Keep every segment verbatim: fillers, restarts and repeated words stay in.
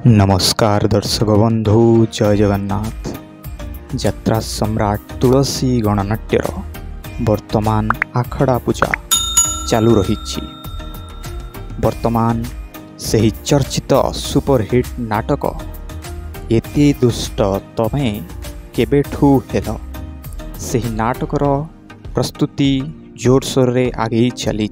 नमस्कार दर्शक बंधु, जय जगन्नाथ। यात्रा सम्राट तुलसी गणनाट्यर वर्तमान आखड़ा पूजा चालू रही। वर्तमान से चर्चित सुपरहिट नाटक एते दुष्ट तमे केबेठू हेल से नाटकर प्रस्तुति जोरसोर रे आगे चली।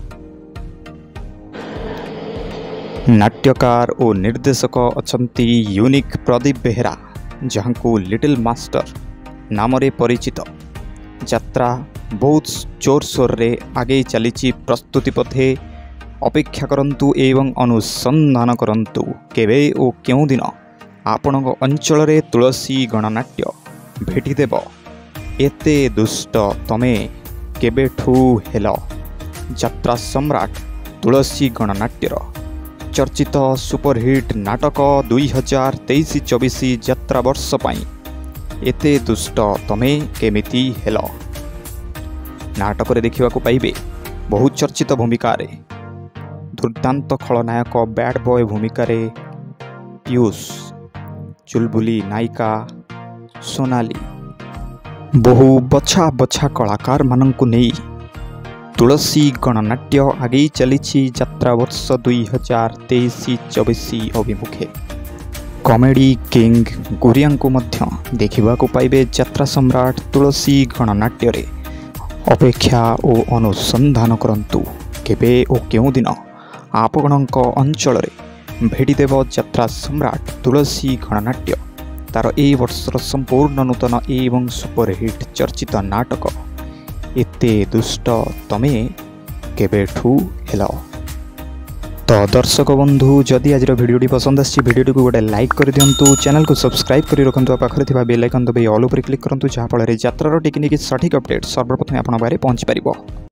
नाट्यकार और निर्देशक अछंती यूनिक प्रदीप बेहेरा, जहां को लिटिल मास्टर नाम रे परिचित। यात्रा बहुत जोरसोर रे आगे चली। प्रस्तुति पथे अपेक्षा करंतु एवं अनुसंधान करंतु केवे ओ केउ दिन आपण अंचल रे तुलसी गणनाट्य भेटी देव। एते दुष्ट तमे केबेठू हेल यात्रा सम्राट तुलसी गणनाट्यर चर्चित सुपरहिट नाटक दुई हजार तेईस चौबीस यात्रा वर्ष पाई एते दुष्ट तमे केमिति हेल। नाटक रे देखिबा को पाइबे बहुत चर्चित भूमिका रे दुर्दांत खलनायक बैड बॉय भूमिका रे पीयूष, चुलबुली नायिका सोनाली, बहु बछा बछा कलाकार मानंकु नेई तुलसी गणनाट्य आगे चली। यात्रा वर्ष दुई हजार तेईस चौबीस अभिमुखे कॉमेडी किंग गुरिया को मध्य देखा पाइबे। यात्रा सम्राट तुलसी गणनाट्य रे अपेक्षा और अनुसंधान करंतु केबे ओ केउ दिन आपणक अंचल रे भेटी देव यात्रा सम्राट तुलसी गणनाट्य। तार ए वर्षर संपूर्ण नूतन एवं सुपरहिट चर्चित नाटक एते दुष्ट तमे केबेठू हेल। तो दर्शक बंधु, जदि आज भिडियोटी पसंद आसी भिडियोटी को गोटे लाइक कर दिंतु, चैनल को सब्सक्राइब कर रखु, पाखे थिबा बेल आइकन दबाई ऑल उपर क्लिक करंतु, जहाँ फल यात्रार टेक्निक सठिक अपडेट सर्वप्रथम आपन पारे पहुंची पारिबो।